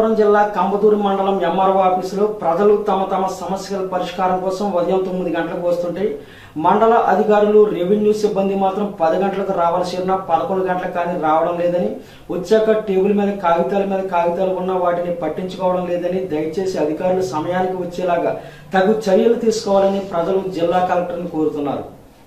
అనంతపురం జిల్లా కంబదూరు మండలం ఎంఆర్ఓ ఆఫీసులో ప్రజలు తమ సమస్యల పరిష్కారం కోసం ఉదయం 9 గంటలకు వస్తుంటే మండల అధికారులు రెవెన్యూ సిబ్బంది మాత్రం 10 గంటలకు రావాల్సి ఉన్న 11 గంటలకు కానీ రావడం లేదని, వచ్చాక టేబుల్ మీద కాగితాలు ఉన్న వాటిని పట్టించుకోవడం లేదని, దయచేసి అధికారులు సమయానికి వచ్చేలాగా తగు చర్యలు తీసుకోవాలని ప్రజలు జిల్లా కలెక్టర్ని కోరుతున్నారు.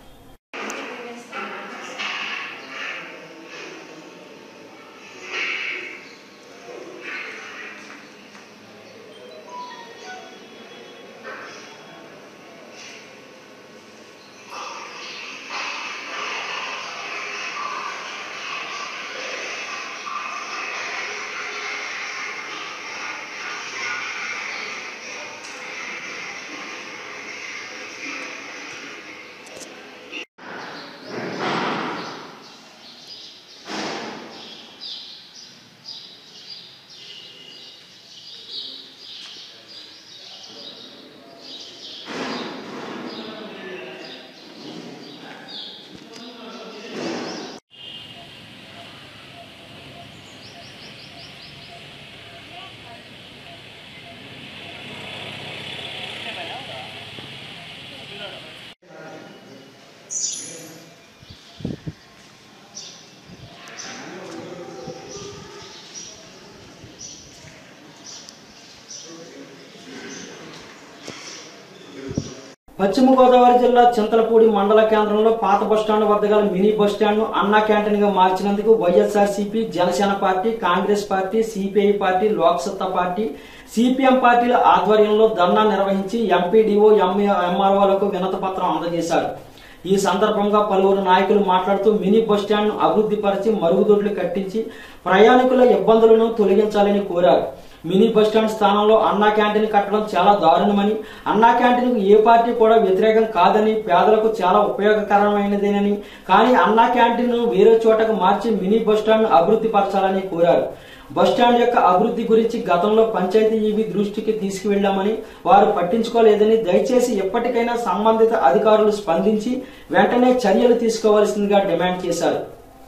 పశ్చిమ గోదావరి జిల్లా చింతలపూడి మండల కేంద్రంలో పాత బస్టాండ్ వద్ద గల మినీ బస్టాండ్ ను అన్నా క్యాంటీన్ గా మార్చినందుకు YSRCP, Janasena party, Congress party, CPI party, Loksatta party, CPM పార్టీల ఆధ్వర్యంలో ధర్నా నిర్వహించి ఎంపీడీఓ, ఎంఆర్ఓలకు వినతి పత్రం అందజేశారు. ఈ సందర్భంగా పలువురు నాయకులు మాట్లాడుతూ మినీ బస్టాండ్ ను అభివృద్ధి పరిచి మరుగుదొడ్లు కట్టించి ప్రయాణికుల ఇబ్బందులను తొలగించాలని కోరారు. మినీ బస్టాండ్ స్థానంలో అన్నా క్యాంటీన్ కట్టడం చాలా దారుణమని, అన్నా క్యాంటీన్ కు ఏ పార్టీ కూడా వ్యతిరేకం కాదని, పేదలకు చాలా ఉపయోగకరమైనదేనని, కానీ అన్నా క్యాంటీన్ ను వేరే చోటకు మార్చి మినీ బస్టాండ్ ను అభివృద్ధి పరచాలని కోరారు. బస్టాండ్ యొక్క అభివృద్ధి గురించి గతంలో పంచాయతీ దృష్టికి తీసుకువెళ్లామని, వారు పట్టించుకోలేదని, దయచేసి ఎప్పటికైనా సంబంధిత అధికారులు స్పందించి వెంటనే చర్యలు తీసుకోవాల్సిందిగా డిమాండ్ చేశారు.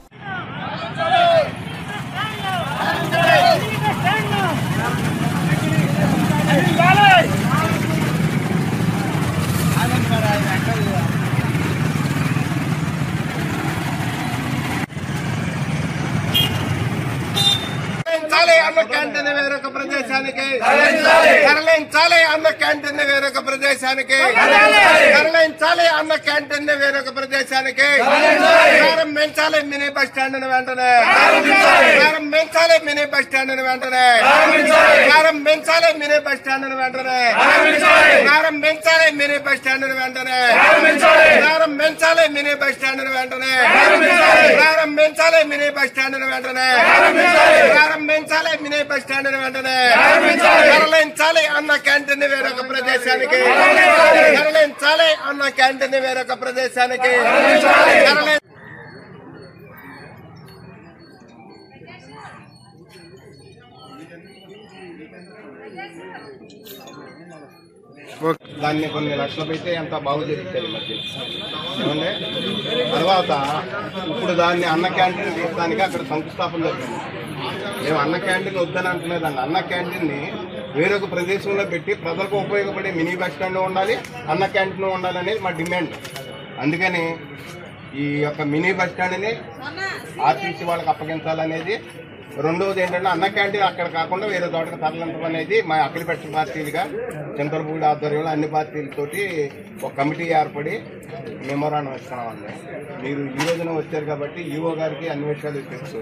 అన్న క్యాంటీన్ వేరొక ప్రదేశానికి తరలించాలి, అన్న క్యాంటీన్ వేరొక ప్రదేశానికి తరలించాలి, అన్న క్యాంటీన్ వేరొక ప్రదేశానికి ప్రారంభించాలి. మినీ బస్ స్టాండ్ వెంటనే ప్రారంభించాలి, మినీ బస్ స్టాండ్ వెంటనే ప్రారంభించాలి, మినీ బస్ స్టాండ్ వెంటనే ప్రారంభించాలి, మినీ బస్ స్టాండ్ వెంటనే ప్రారంభించాలి, మినీ బస్ స్టాండ్ వెంటనే ప్రారంభించాలి, మినీ బస్ స్టాండ్ వెంటనే ప్రారంభించాలి, మినీ బస్ స్టాండ్ వెంటనే తరలించాలి, అన్న క్యాంటీన్ వేరొక ప్రదేశానికి తరలించాలి, అన్న క్యాంటీన్ వేరొక ప్రదేశానికి దాన్ని కొన్ని లక్షలు పెడితే ఎంత బాగు జరుగుతుంది మధ్య ఏమంటే. తర్వాత ఇప్పుడు దాన్ని అన్న క్యాంటీన్ తీయడానికి అక్కడ శంకుస్థాపన జరిగింది. మేము అన్న క్యాంటీన్ వద్దని అంటున్నదండి. అన్న క్యాంటీన్ ని వేరొక ప్రదేశంలో పెట్టి ప్రజలకు ఉపయోగపడే మినీ బస్ స్టాండ్ ఉండాలి, అన్న క్యాంటీన్ ఉండాలి అనేది మా డిమాండ్. అందుకని ఈ యొక్క మినీ బస్ స్టాండ్ ని ఆర్టీసీ వాళ్ళకి అప్పగించాలనేది. రెండవది ఏంటంటే అన్న క్యాంటీన్ అక్కడ కాకుండా వేరే చోటకి తరలించడం అనేది మా అఖిలపక్ష పార్టీలుగా చింతలపూడి ఆధ్వర్యంలో అన్ని పార్టీలతోటి ఒక కమిటీ ఏర్పడి మెమోరాండం ఇస్తున్నామండి. మీరు ఈ రోజున వచ్చారు కాబట్టి ఈఓ గారికి అన్ని విషయాలు తెలుసు.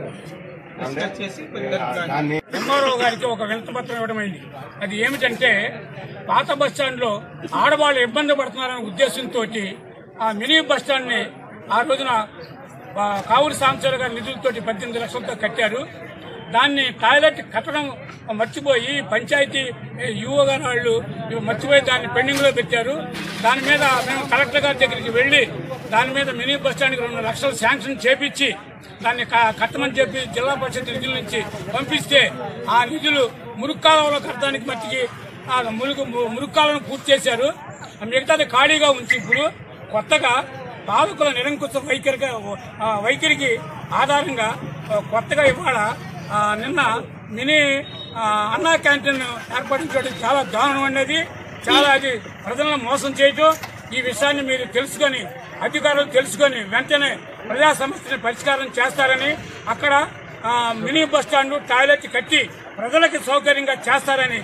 ఎంఆర్ఓ గారికి ఒక వినతి పత్రం ఇవ్వడం అయింది. అది ఏమిటంటే పాత బస్టాండ్ లో ఆడవాళ్ళు ఇబ్బంది పడుతున్నారనే ఉద్దేశంతో ఆ మినీ బస్టాండ్ ని ఆ రోజున కావూరి సాంబశివరావు గారి నిధులతోటి 18 లక్షలతో కట్టారు. దాన్ని టాయిలెట్ కట్టడం మర్చిపోయి పంచాయతీ యువ గారి వాళ్ళు మర్చిపోయి దాన్ని పెండింగ్ లో పెట్టారు. దాని మీద మేము కలెక్టర్ గారి దగ్గరికి వెళ్లి దాని మీద మినీ బస్ స్టాండ్కి 2 లక్షలు శాంక్షన్ చేపించి దాన్ని కట్టమని చెప్పి జిల్లా పరిషత్ నిధుల నుంచి పంపిస్తే ఆ నిధులు మురుక్కాలంలో కట్టడానికి మట్టికి మురుక్కాలను పూర్తి చేశారు. మిగతాది ఖాళీగా ఉంచి ఇప్పుడు కొత్తగా పాలకుల నిరంకుశ వైఖరికి ఆధారంగా కొత్తగా ఇవాళ నిన్న మినీ అన్నా క్యాంటీన్ ఏర్పాటు చేయడం చాలా దారుణం అనేది, చాలా అది ప్రజలను మోసం చేయటం. ఈ విషయాన్ని మీరు తెలుసుకొని, అధికారులు తెలుసుకొని వెంటనే ప్రజా సమస్యని పరిష్కారం చేస్తారని, అక్కడ మినీ బస్ స్టాండ్ టాయిలెట్ కట్టి ప్రజలకి సౌకర్యంగా చేస్తారని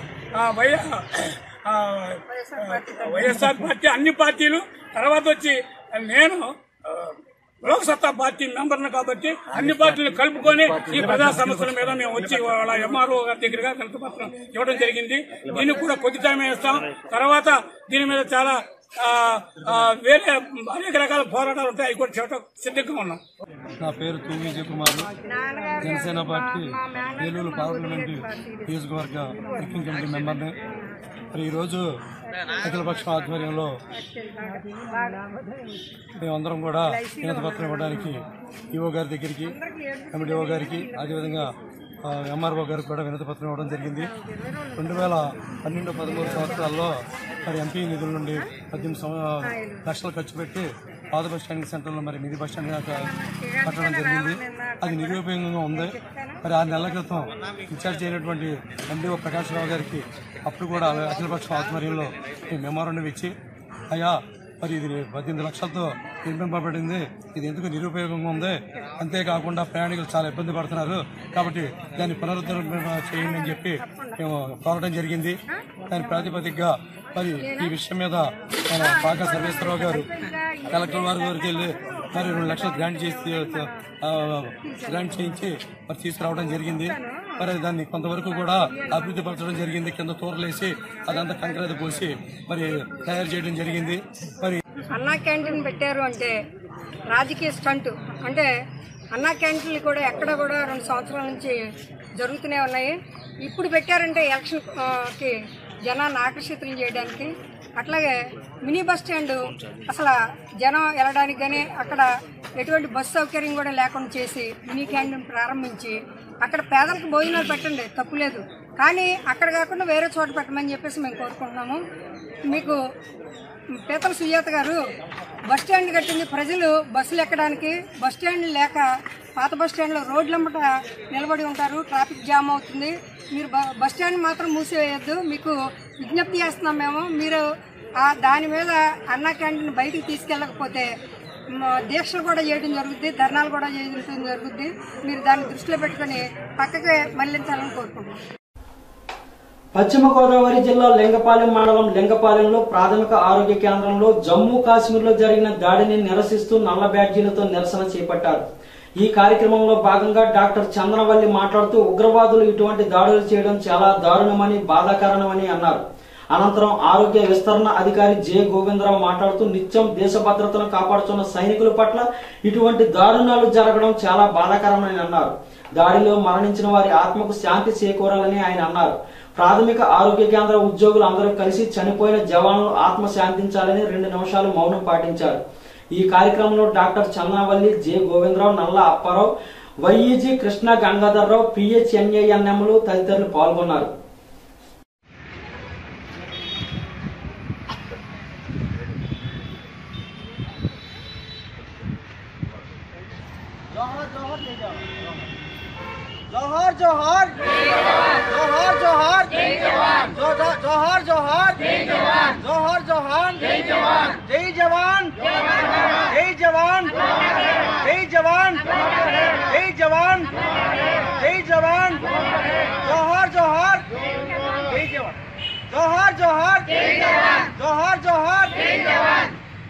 వైఎస్ఆర్ పార్టీ, అన్ని పార్టీలు, తర్వాత వచ్చి నేను లోక్సత్తా పార్టీ మెంబర్ను కాబట్టి అన్ని పార్టీలు కలుపుకొని ఈ ప్రజా సమస్యల మీద మేము వచ్చి వాళ్ళ ఎంఆర్ఓ గారి దగ్గరగా వినతిపత్రం ఇవ్వడం జరిగింది. దీనికి కూడా కొద్ది టైం ఇస్తాం. తర్వాత దీని మీద చాలా వేరే అనేక రకాల పోరాటాలు ఉంటాయి, అవి కూడా చేయడం సిద్ధంగా ఉన్నాం. నా పేరు తూ విజయ్ కుమార్, జనసేన పార్టీ ఏలూరు పార్లమెంటు నియోజకవర్గ వర్కింగ్ కమిటీ మెంబర్ని. మరి ఈరోజు అఖిలపక్షం ఆధ్వర్యంలో మేమందరం కూడా వినతిపత్రం ఇవ్వడానికి ఈఓ గారి దగ్గరికి, ఎండిఓ గారికి, అదేవిధంగా ఎంఆర్ఓ గారికి కూడా వినతిపత్రం ఇవ్వడం జరిగింది. 2012-13 సంవత్సరాల్లో మరి ఎంపీ నిధుల నుండి 18 లక్షలు ఖర్చు పెట్టి పాత బస్ స్టాండ్ సెంటర్లో మరి మినీ బస్ స్టాండ్ కట్టడం జరిగింది. అది నిరుపయోగంగా ఉంది. మరి 6 నెలల క్రితం ఇన్ఛార్జ్ అయినటువంటి ఎండిఓ ప్రకాష్ రావు గారికి అప్పుడు కూడా అఖిలపక్షం ఆధ్వర్యంలో ఈ మెమోరాండం ఇచ్చి, అయ్యా మరి ఇది 18 లక్షలతో నిర్మింపబడింది, ఇది ఎందుకు నిరుపయోగంగా ఉంది, అంతేకాకుండా ప్రయాణికులు చాలా ఇబ్బంది పడుతున్నారు, కాబట్టి దాన్ని పునరుద్ధరణ చేయండి అని చెప్పి మేము కోరడం జరిగింది. దాని ప్రాతిపదికగా మరి ఈ విషయం మీద మన బాగా సర్వేశ్వరరావు గారు కలెక్టర్ వారి దగ్గరికి వెళ్ళి మరి 2 లక్షలు గ్రాంట్ చేయించి మరి తీసుకురావడం జరిగింది. మరి దాన్ని కొంతవరకు కూడా అభివృద్ధి పరచడం జరిగింది. కింద తోరలేసి అదంతా కంకర పోసి మరి తయారు చేయడం జరిగింది. మరి అన్నా క్యాంటీన్ పెట్టారు అంటే రాజకీయ స్టంట్. అంటే అన్నా క్యాంటీన్లు కూడా ఎక్కడ కూడా 2 సంవత్సరాల నుంచి జరుగుతూనే ఉన్నాయి. ఇప్పుడు పెట్టారంటే ఎలక్షన్కి జనాన్ని ఆకర్షితులు చేయడానికి. అట్లాగే మినీ బస్ స్టాండ్ అసలు జనం వెళ్ళడానికి కానీ అక్కడ ఎటువంటి బస్సు సౌకర్యం కూడా లేకుండా చేసి మినీ క్యాంటీన్ ప్రారంభించి అక్కడ పేదలకు భోజనాలు పెట్టండి, తప్పులేదు, కానీ అక్కడ కాకుండా వేరే చోట పెట్టమని చెప్పేసి మేము కోరుకుంటున్నాము. మీకు పీతల సుజాత గారు బస్ స్టాండ్ కట్టింది ప్రజలు బస్సులు ఎక్కడానికి. బస్ స్టాండ్ లేక పాత బస్ స్టాండ్లో రోడ్లమ్మట నిలబడి ఉంటారు, ట్రాఫిక్ జామ్ అవుతుంది. మీరు బస్ స్టాండ్ మాత్రం మూసివేయద్దు, మీకు విజ్ఞప్తి చేస్తున్నాం మేము. మీరు దాని మీద అన్నా క్యాంటీన్ బయటికి తీసుకెళ్ళకపోతే దీక్షలు కూడా చేయడం జరుగుద్ది, ధర్నాలు కూడా చేయడం జరుగుద్ది. మీరు దాన్ని దృష్టిలో పెట్టుకుని పక్కకే మళ్లించాలని కోరుకుంటున్నాం. పశ్చిమ గోదావరి జిల్లా లింగపాలెం మండలం లింగపాలెంలో ప్రాథమిక ఆరోగ్య కేంద్రంలో జమ్మూ కాశ్మీర్ లో జరిగిన దాడిని నిరసిస్తూ నల్ల బ్యాడ్జీలతో నిరసన చేపట్టారు. ఈ కార్యక్రమంలో భాగంగా డాక్టర్ చంద్రవల్లి మాట్లాడుతూ ఉగ్రవాదులు ఇటువంటి దాడులు చేయడం చాలా దారుణమని, బాధాకరమని అన్నారు. అనంతరం ఆరోగ్య విస్తరణ అధికారి జె గోవిందరావు మాట్లాడుతూ నిత్యం దేశ భద్రతను కాపాడుతున్న సైనికుల పట్ల ఇటువంటి దారుణాలు జరగడం చాలా బాధాకరమని అన్నారు. దాడిలో మరణించిన వారి ఆత్మకు శాంతి చేకూరాలని ఆయన అన్నారు. ప్రాథమిక ఆరోగ్య కేంద్ర ఉద్యోగులు అందరూ కలిసి చనిపోయిన జవాన్లు ఆత్మ శాంతించాలని 2 నిమిషాలు మౌనం పాటించారు. ఈ కార్యక్రమంలో డాక్టర్ చంద్రవల్లి, జె గోవిందరావు, నల్ల అప్పారావు, వైఈజీ కృష్ణ గంగాధర్రావు, పిహెచ్ఎన్ఏఎన్ఎంలు తదితరులు పాల్గొన్నారు. जोहर जोहर जोहर जोहर जय जवान, जोहर जोहर जय जवान, जोहर जोहर जय जवान, जय जवान, जय जवान, जय जवान, जय जवान, जय जवान, जोहर जोहर जय जवान, जोहर जोहर जय जवान, जोहर जोहर जय जवान.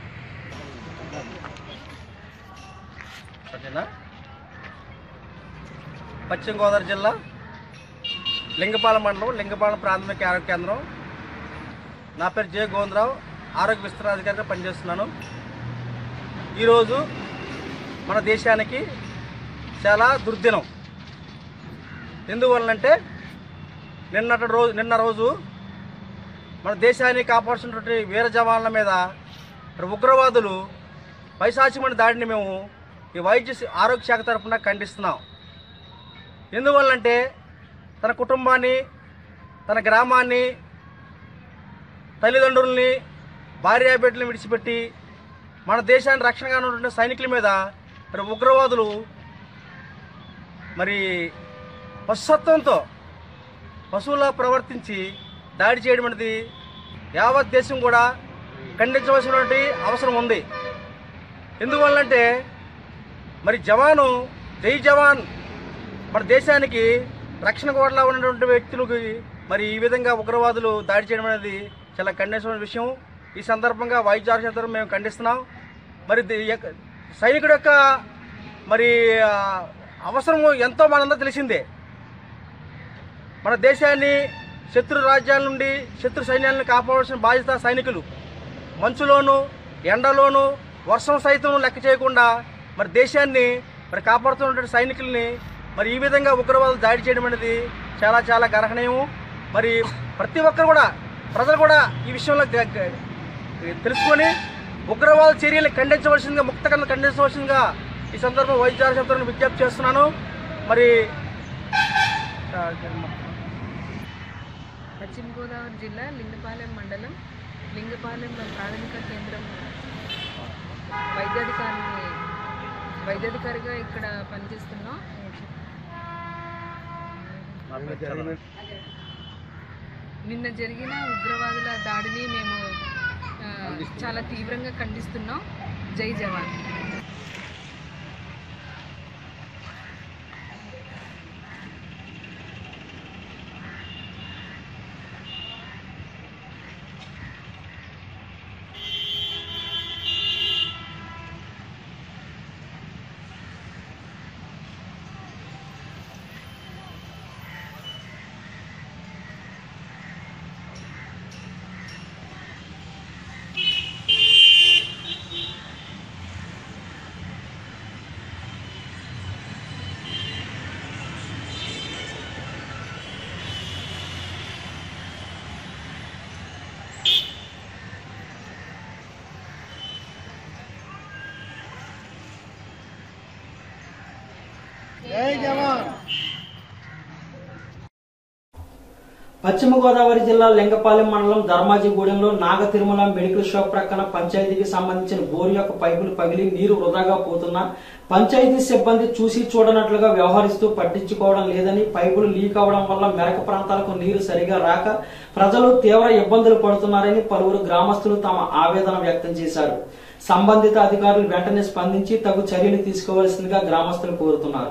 పశ్చిమ గోదావరి జిల్లా లింగపాలెం మండలం లింగపాలెం ప్రాథమిక ఆరోగ్య కేంద్రం. నా పేరు జె గోవిందరావు, ఆరోగ్య విస్తరణ అధికారిగా పనిచేస్తున్నాను. ఈరోజు మన దేశానికి చాలా దుర్దినం. ఎందువల్లంటే నిన్న రోజు మన దేశాన్ని కాపాడుతున్నటువంటి వీర జవాన్ల మీద ఉగ్రవాదులు పైశాచికమైన దాడిని మేము ఈ వైద్య ఆరోగ్య శాఖ తరఫున ఖండిస్తున్నాం. ఎందువల్లంటే తన కుటుంబాన్ని, తన గ్రామాన్ని, తల్లిదండ్రుల్ని, భార్యాబిడ్డలను విడిచిపెట్టి మన దేశాన్ని రక్షణగా ఉన్నటువంటి సైనికుల మీద మరి ఉగ్రవాదులు మరి పశ్చాత్తంతో పశువులా ప్రవర్తించి దాడి చేయడం అనేది యావత్ దేశం కూడా ఖండించవలసినటువంటి అవసరం ఉంది. ఎందువల్లంటే మరి జవాను జై జవాన్ మన దేశానికి రక్షణ కోటలా ఉన్నటువంటి వ్యక్తులకి మరి ఈ విధంగా ఉగ్రవాదులు దాడి చేయడం అనేది చాలా ఖండించవలసిన విషయం. ఈ సందర్భంగా వైద్య మేము ఖండిస్తున్నాం. మరి సైనికుడి యొక్క మరి అవసరము ఎంతో మనందరూ తెలిసిందే. మన దేశాన్ని శత్రు రాజ్యాల నుండి శత్రు సైన్యాలను కాపాడాల్సిన బాధ్యత సైనికులు. మంచులోను ఎండలోను వర్షం సైతం లెక్క చేయకుండా మరి దేశాన్ని మరి కాపాడుతున్నటువంటి సైనికుల్ని మరి ఈ విధంగా ఉగ్రవాదులు దాడి చేయడం అనేది చాలా చాలా గర్హనీయం. మరి ప్రతి ఒక్కరు కూడా ప్రజలు కూడా ఈ విషయంలో తెలుసుకొని ఉగ్రవాద చర్యలు ఖండించవలసిందిగా ముక్తకంగా ఖండించవలసిందిగా ఈ సందర్భంగా వైద్య ఆరోగ్య విజ్ఞప్తి చేస్తున్నాను. మరి పశ్చిమ గోదావరి జిల్లా లింగపాలెం మండలం లింగపాలెం ప్రాథమిక కేంద్రం వైద్యాధికారిగా ఇక్కడ పనిచేస్తున్నాం. నిన్న జరిగిన ఉగ్రవాదుల దాడిని మేము చాలా తీవ్రంగా ఖండిస్తున్నాం. జై జవాన్. పశ్చిమ గోదావరి జిల్లా లింగపాలెం మండలం ధర్మాజిగూడెంలో నాగ తిరుమల మెడికల్ షాప్ ప్రక్కన పంచాయతీకి సంబంధించిన బోరు యొక్క పైపులు పగిలి నీరు వృధాగా పోతున్నా పంచాయతీ సిబ్బంది చూసి చూడనట్లుగా వ్యవహరిస్తూ పట్టించుకోవడం లేదని, పైపులు లీక్ అవడం వల్ల మెరక ప్రాంతాలకు నీరు సరిగా రాక ప్రజలు తీవ్ర ఇబ్బందులు పడుతున్నారని పలువురు గ్రామస్తులు తమ ఆవేదన వ్యక్తం చేశారు. సంబంధిత అధికారులు వెంటనే స్పందించి తగు చర్యలు తీసుకోవాల్సిందిగా గ్రామస్తులు కోరుతున్నారు.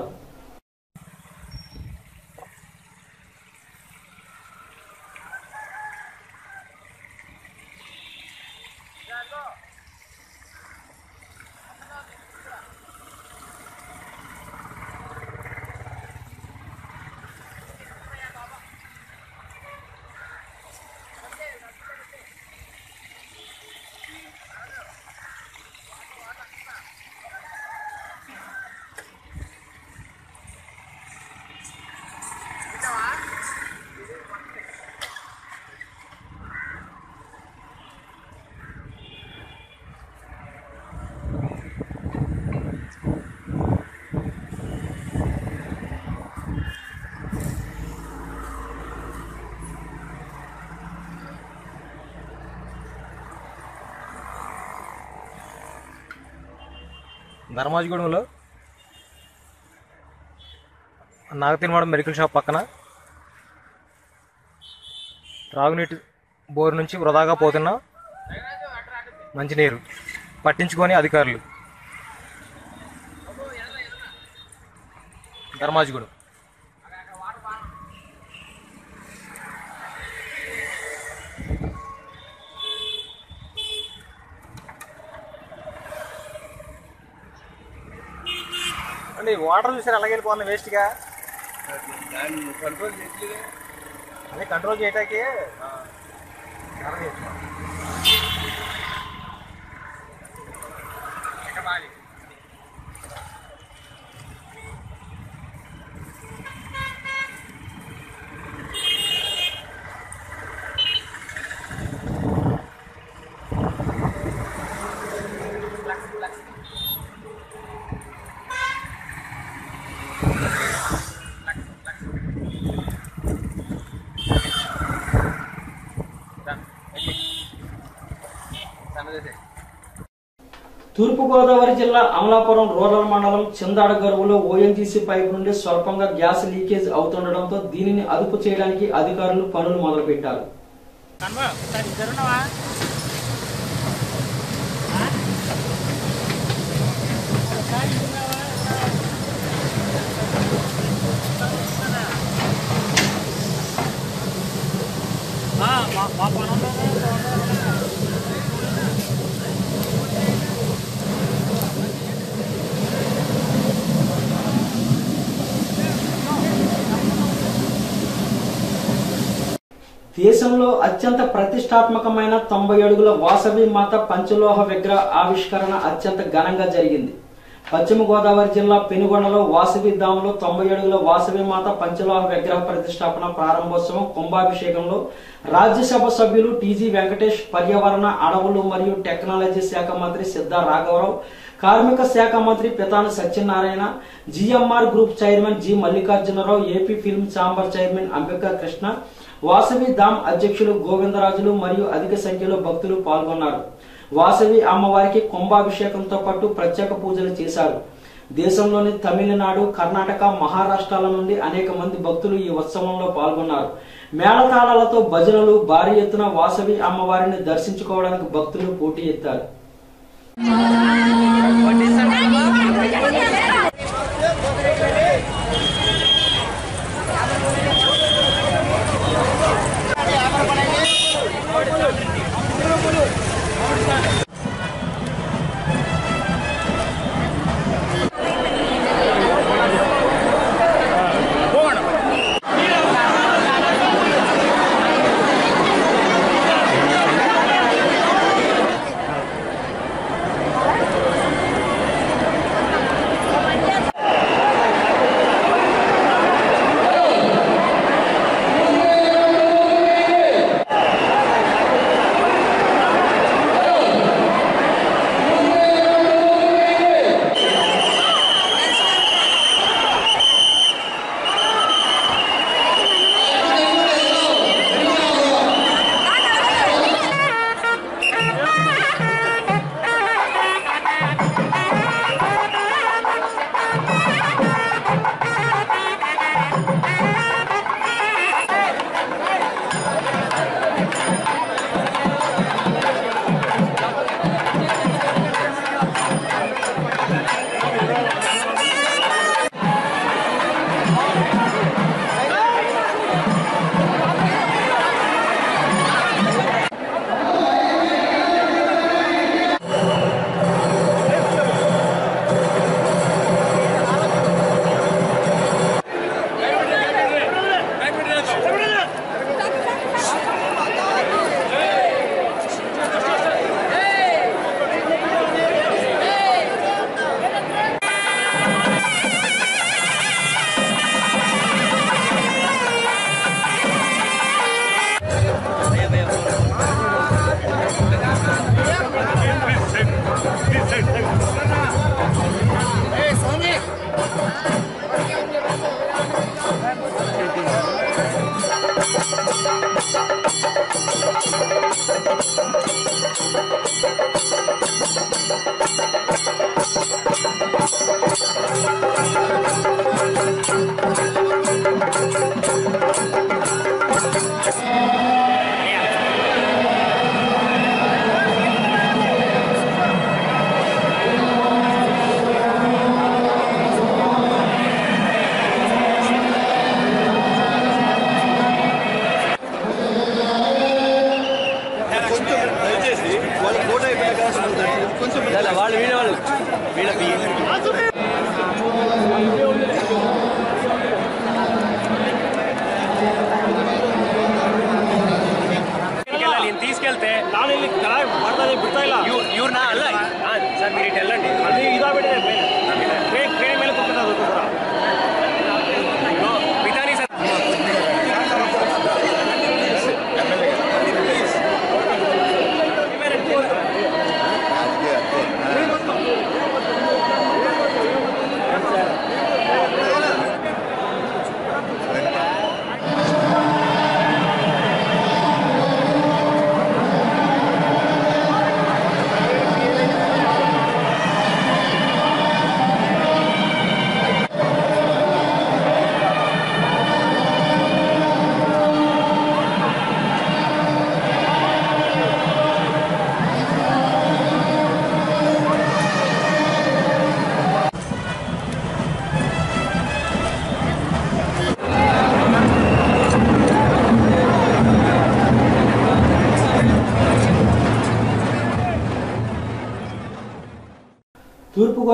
ధర్మాజిగూడెంలో నాగతిరుమల మెడికల్ షాప్ పక్కన త్రాగునీటి బోరు నుంచి వృధాగా పోతున్న మంచినీరు పట్టించుకొని అధికారులు. ధర్మాజిగూడెం. అంటే వాటర్ చూసారు అలాగే వెళ్ళిపోతుంది వేస్ట్గా. కంట్రోల్ చేయట్లేదు. అదే కంట్రోల్ చేయటానికి Done. తూర్పుగోదావరి జిల్లా అమలాపురం రూరల్ మండలం చిందాడ గరువులో ఓఎన్జీసీ పైపు నుండి స్వల్పంగా గ్యాస్ లీకేజ్ అవుతుండటంతో దీనిని అదుపు చేయడానికి అధికారులు పనులు మొదలుపెట్టారు. దేశంలో అత్యంత ప్రతిష్టాత్మకమైన 90 అడుగుల వాసవి మాత పంచలోహ విగ్రహ ఆవిష్కరణ అత్యంత ఘనంగా జరిగింది. పశ్చిమ గోదావరి జిల్లా పెనుగొండలో వాసవి ధాంలో 90 అడుగుల వాసవి మాత పంచలోహ విగ్రహ ప్రతిష్టాపన ప్రారంభోత్సవం కుంభాభిషేకంలో రాజ్యసభ సభ్యులు టీజీ వెంకటేష్, పర్యావరణ, అడవులు మరియు టెక్నాలజీ శాఖ మంత్రి సిద్ధా రాఘవరావు, కార్మిక శాఖ మంత్రి Pitani Satyanarayana, GMR group chairman G Mallikarjunarao, AP film chamber chairman Ambika Krishna, Vasavi Dham అధ్యక్షులు గోవిందరాజులు మరియు అధిక సంఖ్యలో భక్తులు పాల్గొన్నారు. వాసవి అమ్మవారికి కుంభాభిషేకంతో పాటు ప్రత్యేక పూజలు చేశారు. దేశంలోని తమిళనాడు, కర్ణాటక, మహారాష్ట్రాల నుండి అనేక మంది భక్తులు ఈ ఉత్సవంలో పాల్గొన్నారు. మేళతాళాలతో భజనలు, భారీ ఎత్తున వాసవి అమ్మవారిని దర్శించుకోవడానికి భక్తులు పోటీ ఎత్తారు.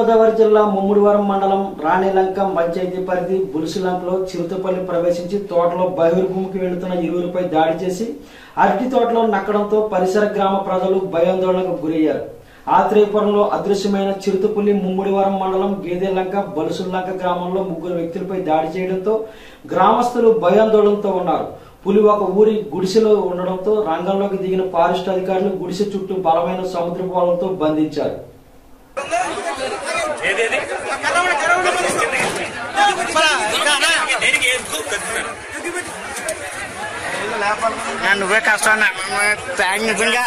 గోదావరి జిల్లా ముమ్మిడివరం మండలం రాణిలంక పంచాయతీ పరిధి బులుసులంకలో చిరుతపల్లి ప్రవేశించి తోటలో బహిర్భూమికి వెళుతున్న ఇరువురిపై దాడి చేసి అరటి తోటలో నక్కడంతో పరిసర గ్రామ ప్రజలు భయాందోళనకు గురయ్యారు. ఆత్రేయపురంలో అదృశ్యమైన చిరుతపులి ముమ్మిడివరం మండలం గేదెలంక బలుసులంక గ్రామంలో 3 వ్యక్తులపై దాడి చేయడంతో గ్రామస్తులు భయాందోళనతో ఉన్నారు. పులి ఒక ఊరి గుడిసెలో ఉండడంతో రంగంలోకి దిగిన ఫారెస్ట్ అధికారులు గుడిసె చుట్టూ బలమైన సముద్ర పోలంతో బంధించారు. నువ్వే కష్టం నిజంగా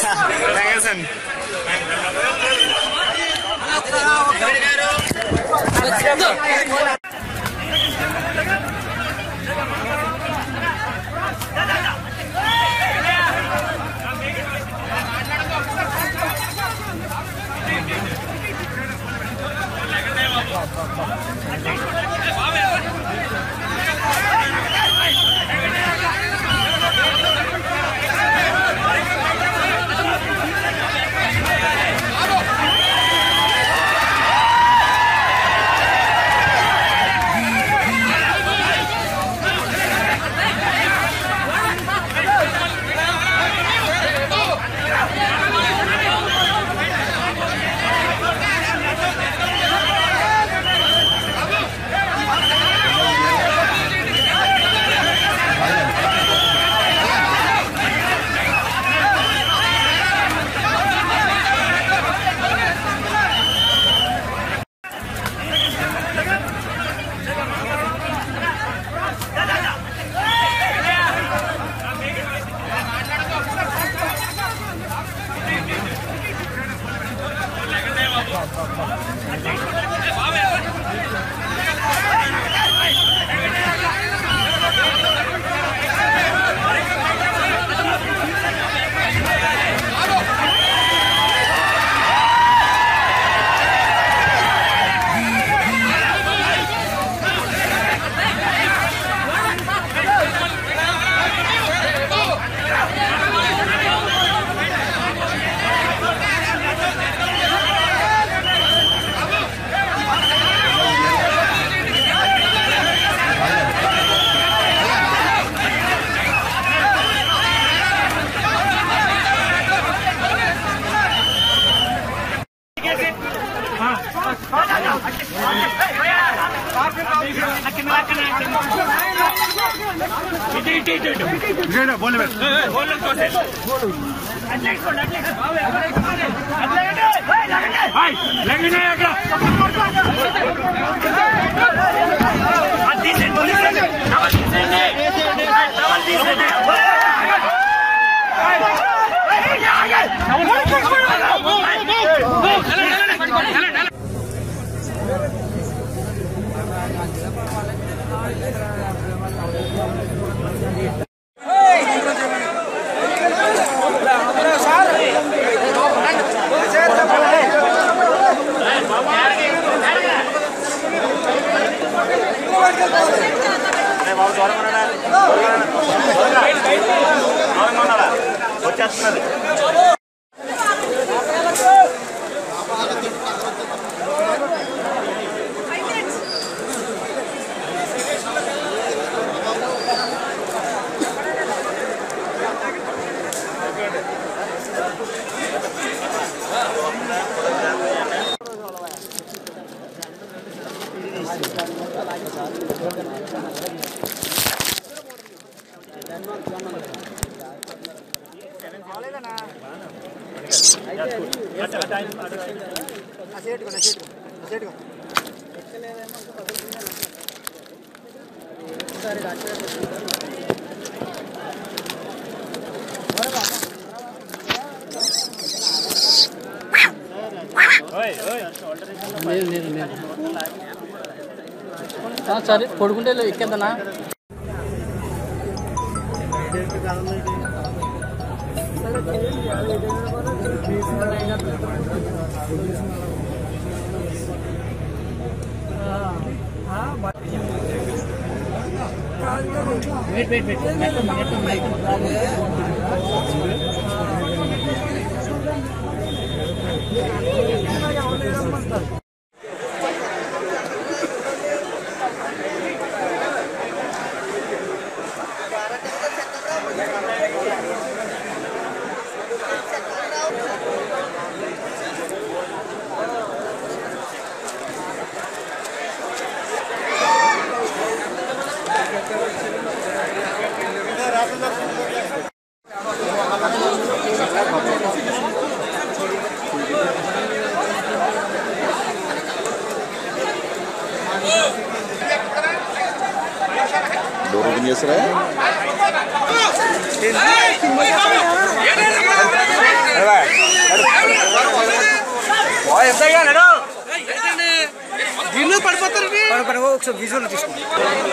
సరే పడుకుంటే ఎక్కేద్దనా వెయిట్ డోర్ ఓపెన్ చేస్తారా? దీనిలో పడిపోతారు ఒకసారి విజువల్ తీసుకుంటాం.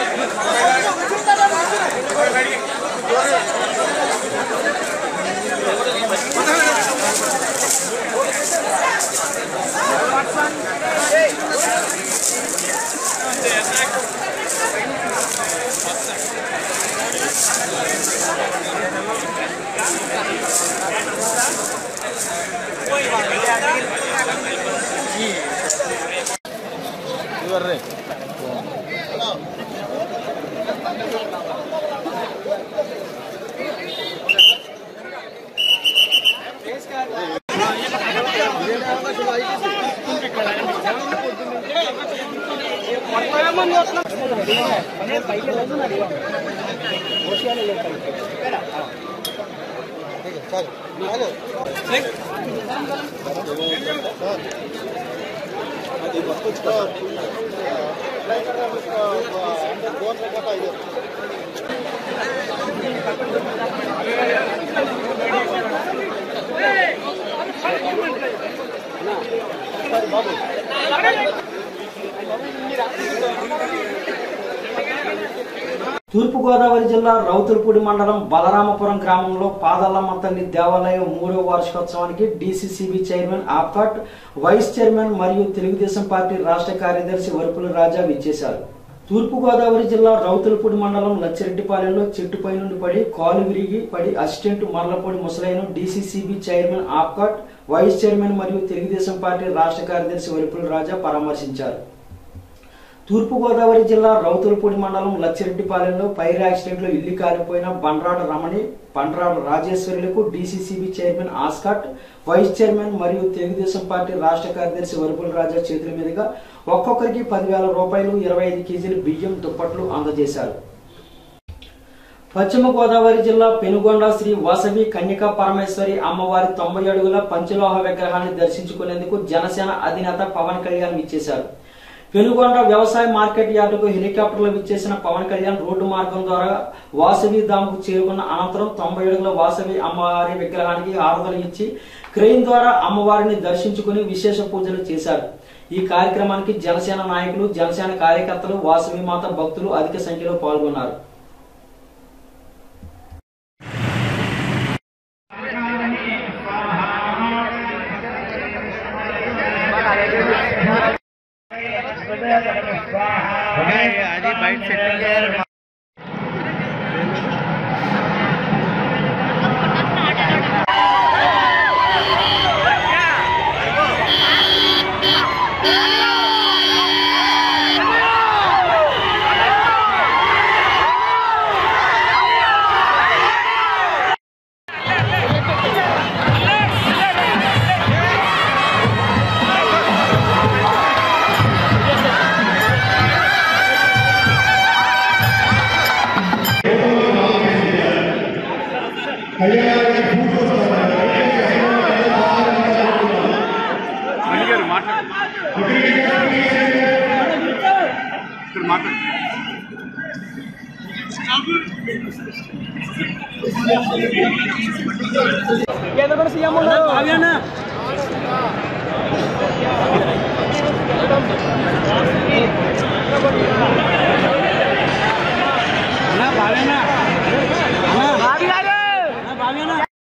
తూర్పుగోదావరి జిల్లా రౌతులపూడి మండలం బలరామపురం గ్రామంలో పాదల్లమ్మ తల్లి దేవాలయం 3వ వార్షికోత్సవానికి DCCB chairman Apcot, vice chairman మరియు తెలుగుదేశం పార్టీ రాష్ట్ర కార్యదర్శి వరుపుల రాజా విచ్చేశారు. తూర్పుగోదావరి జిల్లా రౌతులపూడి మండలం లచ్చిరెడ్డిపాలెంలో చెట్టుపై నుండి పడి కాలు విరిగి పడి అసిస్టెంట్ మర్లపూడి ముసలైన DCCB chairman Apcot, vice chairman మరియు తెలుగుదేశం పార్టీ రాష్ట్ర కార్యదర్శి వరుపుల రాజా పరామర్శించారు. తూర్పుగోదావరి జిల్లా రౌతులపూడి మండలం లచ్చిరెడ్డిపాలెంలో ఫైర్ యాక్సిడెంట్లో ఇల్లు కాలిపోయిన బండ్రాడ రమణి, బండ్రాడ రాజేశ్వరులకు DCCB chairman Ascot, vice chairman మరియు తెలుగుదేశం పార్టీ రాష్ట్ర కార్యదర్శి వరుపుల రాజా చేతుల మీదుగా ఒక్కొక్కరికి 10,000 రూపాయలు, 25 కేజీల బియ్యం, దుప్పట్లు అందజేశారు. పశ్చిమ గోదావరి జిల్లా పెనుగొండ శ్రీ వాసవి కన్యకా పరమేశ్వరి అమ్మవారి 90 అడుగుల పంచలోహ విగ్రహాన్ని దర్శించుకునేందుకు జనసేన అధినేత పవన్ కళ్యాణ్ విచ్చేశారు. పెనుగొండ వ్యవసాయ మార్కెట్ యార్డుకు హెలికాప్టర్లో విచ్చేసిన పవన్ కళ్యాణ్ రోడ్డు మార్గం ద్వారా వాసవి ధామ్కు చేరుకున్న అనంతరం 90 అడుగుల వాసవి అమ్మవారి విగ్రహానికి ఆరాధనలు ఇచ్చి క్రెయిన్ ద్వారా అమ్మవారిని దర్శించుకుని విశేష పూజలు చేశారు. ఈ కార్యక్రమానికి జనసేన నాయకులు, జనసేన కార్యకర్తలు, వాసవి మాత భక్తులు అధిక సంఖ్యలో పాల్గొన్నారు. అది బయట సెట్టింగ్ చేయాలి. సీఎం